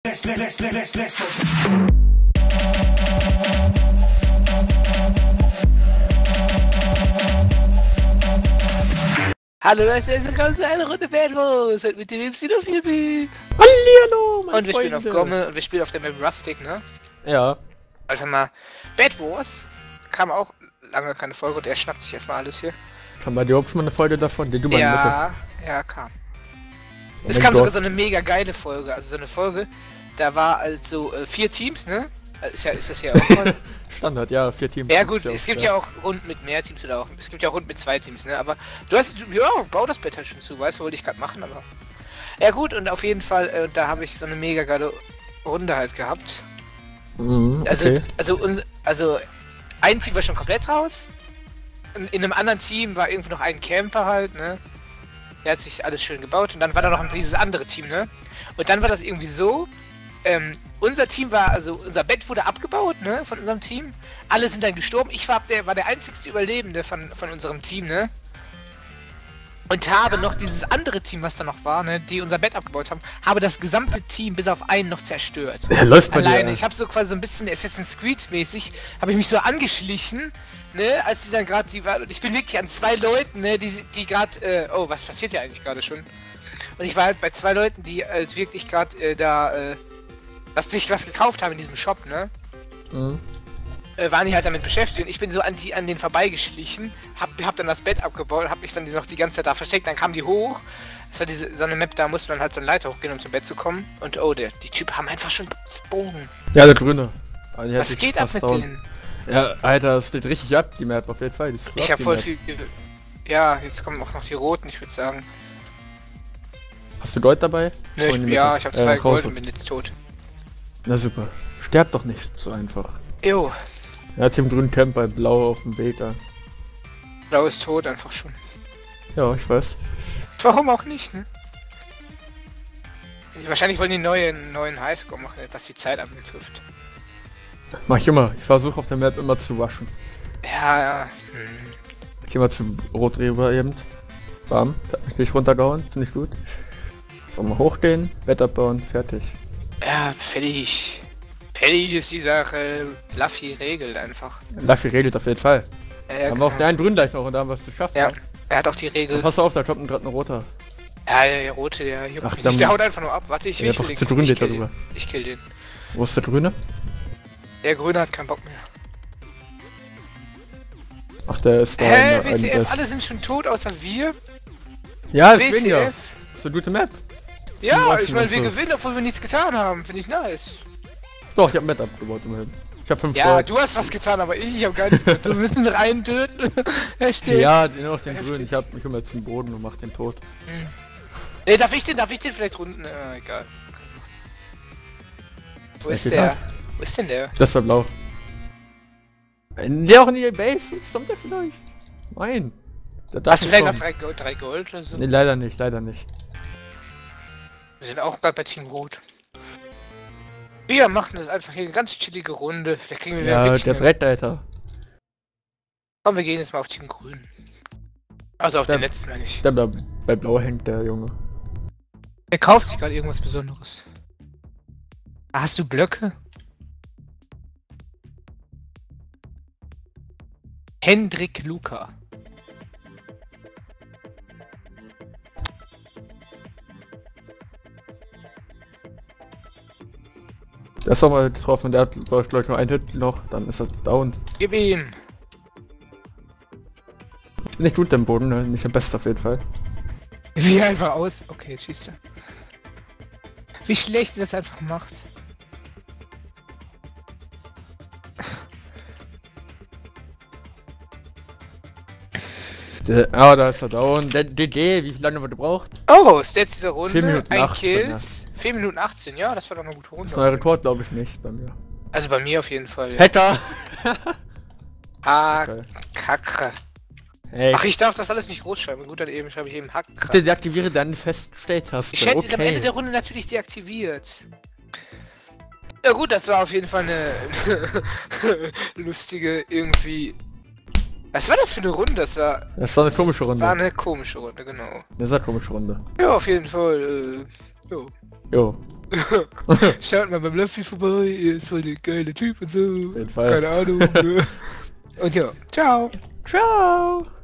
Let's go. Hallo Leute, es kommt zu einer Runde Bad Wars mit dem Y4B. Hallihallo, Und wir spielen auf Gomme und wir spielen auf der Map Rustic, ne? Ja. Einfach mal. Bad Wars kam auch lange keine Folge und er schnappt sich erstmal alles hier. Kam bei dir auch schon mal eine Folge davon, die du mal Ja, kam. Es kam sogar so eine mega geile Folge, also so eine Folge, da war also 4 Teams, ne? Ist das ja auch mal. Standard, ja, 4 Teams. Ja gut, es gibt ja auch Runden mit mehr Teams oder auch, es gibt ja auch Runden mit 2 Teams, ne? Aber du hast, ja, bau das Bett halt schon zu, weißt du, wollte ich gerade machen, aber... Ja gut, und auf jeden Fall, da habe ich so eine mega geile Runde halt gehabt. Mhm, okay. Also ein Team war schon komplett raus. In einem anderen Team war irgendwie noch ein Camper halt, ne? Der hat sich alles schön gebaut und dann war da noch dieses andere Team, ne? Und dann war das irgendwie so, unser Team war, also unser Bett wurde abgebaut, ne, von unserem Team. Alle sind dann gestorben. Ich war der einzigste Überlebende von unserem Team, ne? Und habe noch dieses andere Team, was da noch war, ne, die unser Bett abgebaut haben, habe das gesamte Team bis auf einen noch zerstört. Er läuft bei alleine. dir. Ich habe so quasi so ein bisschen Assassin's Creed mäßig, habe ich mich so angeschlichen, ne, als die dann gerade die waren, und ich bin wirklich an 2 Leuten, ne, die gerade, oh, was passiert ja eigentlich gerade schon? Und ich war halt bei 2 Leuten, die wirklich gerade sich was gekauft haben in diesem Shop, ne? Mhm. Waren die halt damit beschäftigt und ich bin so an denen vorbeigeschlichen, hab dann das Bett abgebaut, hab mich dann noch die ganze Zeit da versteckt, dann kamen die hoch. Das war so eine Map, da musste man halt so eine Leiter hochgehen, um zum Bett zu kommen. Und oh, die Typen haben einfach schon Bogen. Ja, der Grüne. Also, was geht ab mit denen? Ja, Alter, es steht richtig ab, die Map auf jeden Fall. Ich hab voll viel... Ja, jetzt kommen auch noch die Roten, ich würde sagen. Hast du Gold dabei? Ne, ich hab 2 Gold und bin jetzt tot. Na super. Sterb doch nicht so einfach. Jo. Ja, Team Grün Camp bei Blau auf dem Beta. Blau ist tot einfach schon. Ja, ich weiß. Warum auch nicht, ne? Wahrscheinlich wollen die neuen Highscore machen, was die Zeit anbetrifft. Mach ich immer. Ich versuche auf der Map immer zu waschen. Ja. Ich geh mal zu Rot rüber eben. Bam. Da hab ich mich runtergehauen. Finde ich gut. So, mal hochgehen, Bett abbauen, fertig. Ja, fertig. Fertig ist die Sache. Luffy regelt einfach. Luffy regelt auf jeden Fall. Ja, haben wir auch den Grün gleich noch und da haben wir es geschafft. Ja, er hat auch die Regel. Pass auf, da kommt gerade ein roter. Ja, der rote, der juckt Ach, mich nicht. Der haut einfach nur ab. Warte, ich will den Grün geht darüber. Ich kill den. Wo ist der Grüne? Der Grüne hat keinen Bock mehr. Ach, der ist da. Hä, WTF, alle sind schon tot, außer wir? Ja, das ist ja. Das ist eine gute Map. Ja, ich meine, wir gewinnen, obwohl wir nichts getan haben. Finde ich nice. Doch, ich hab Met abgebaut immerhin. Ich hab 5 Ja, du hast was getan, aber ich hab gar nichts getan. Wir müssen noch einen töten. Ja, nur noch den Grünen. Ich kümmere jetzt den Boden und mach den tot. Ne, darf ich den vielleicht runden? Egal. Wo ist der? Wo ist denn der? Das war blau. Der auch in die Base? Kommt der vielleicht? Nein. Hast du vielleicht noch 3 Gold oder so? Ne, leider nicht, leider nicht. Wir sind auch gerade bei Team Rot. Wir machen das einfach hier eine ganz chillige Runde. Vielleicht kriegen wir ja, der Brett, Alter. Komm, wir gehen jetzt mal auf Team Grün. Also auf den letzten, meine ich. Der bei Blau hängt, der Junge. Er kauft sich gerade irgendwas Besonderes. Hast du Blöcke? Hendrik Luca. Der ist auch mal getroffen, der hat glaube ich nur einen Hit noch, dann ist er down. Gib ihm! Nicht gut im Boden, ne? Nicht der Beste auf jeden Fall. Wie einfach aus. Okay, jetzt schießt er. Wie schlecht er das einfach macht. Da ist er down. Der DD, wie lange wird gebraucht? Oh, ist jetzt diese Runde? 4 Minuten 18, Kills. Ja. 4 Minuten 18, ja, das war doch eine gute Runde. Das ist ein Rekord, glaube ich nicht bei mir. Also bei mir auf jeden Fall. Ja. Hacker! Ah, Kacke. Hey. Ach, ich darf das alles nicht groß schreiben. Gut, dann eben schreibe ich eben Hack. Bitte deaktiviere deine Feststelltaste. Ich hätte es am Ende der Runde natürlich deaktiviert. Ja gut, das war auf jeden Fall eine lustige irgendwie. Was war das für eine Runde? Das war eine komische Runde. War eine komische Runde, genau. Das war eine komische Runde. Ja, auf jeden Fall. Jo. Jo. Schaut mal beim Löffel vorbei, er ist voll der geile Typ und so. Auf jeden Fall. Keine Ahnung. Und ja, ciao. Ciao.